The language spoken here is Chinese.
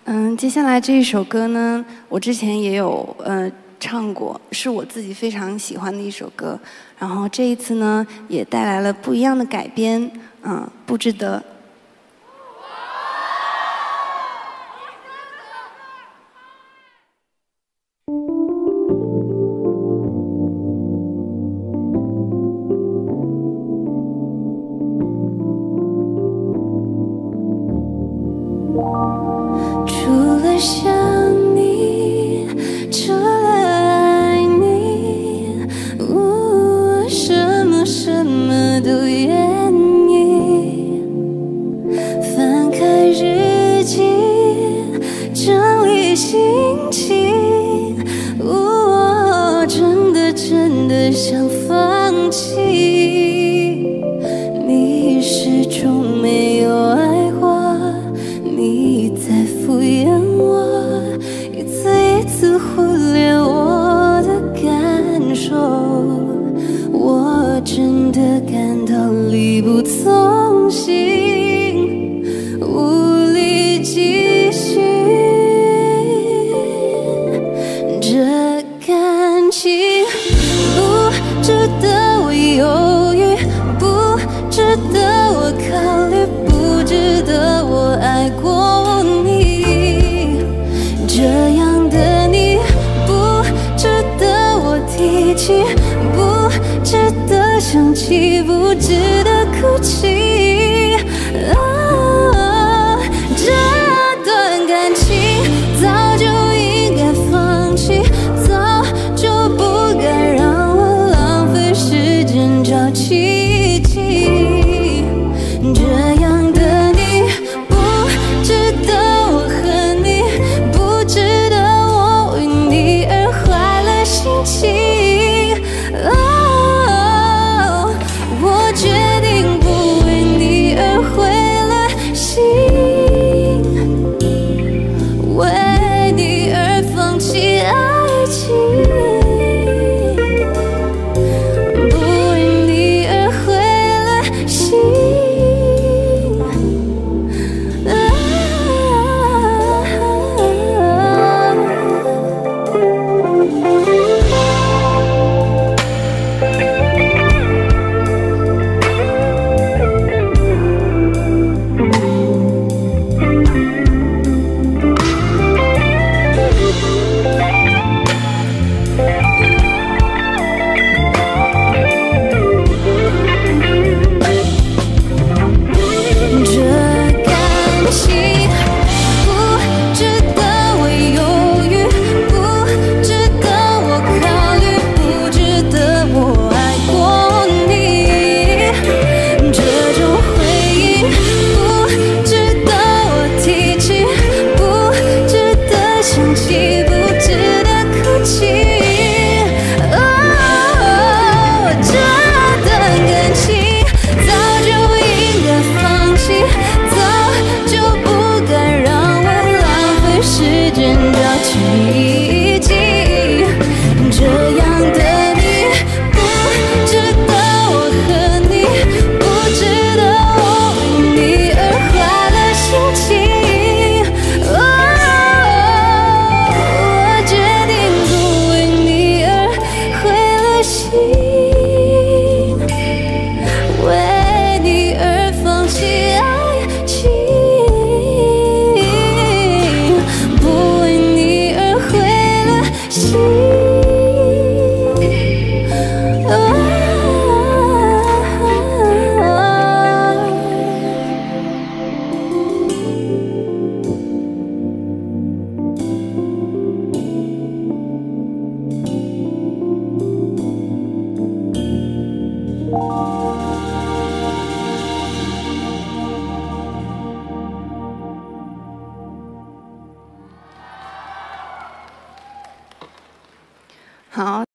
接下来这一首歌呢，我之前也有唱过，是我自己非常喜欢的一首歌。然后这一次呢，也带来了不一样的改编，不值得。 除了想你，除了爱你，我什么都愿意。翻开日记，整理心情，我真的想放弃。你始终没有爱过，你在敷衍我，一次忽略我的感受，我真的感到力不从心，无力继续。这感情不值得我犹豫，不值得我考虑，不值得我爱过你。这样的你不值得我提起，不值得想起，不值得哭泣。这段感情早就应该放弃，早就不该让我浪费时间找奇迹。这样的你不值得我恨你，不值得我为你而坏了心情。我决定不为你而毁了心，为你而放弃爱情，不为你而毁了心。 好。